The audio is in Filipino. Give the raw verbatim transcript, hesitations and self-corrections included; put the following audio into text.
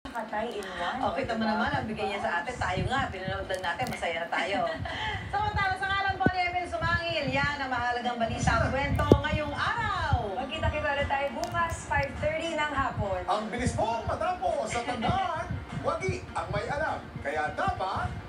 Katay in one. O, kita mo naman, ang bigay niya sa atin. Tayo nga, pinanood lang natin, masaya na tayo. Samantala, sa ngalan po ni Emil Sumangil, yan ang mahalagang balita kwento ngayong araw. Magkita-kita ulit tayo bukas, five thirty ng hapon. Ang bilis mo matapos sa tandaan, wagi ang may alam. Kaya dapat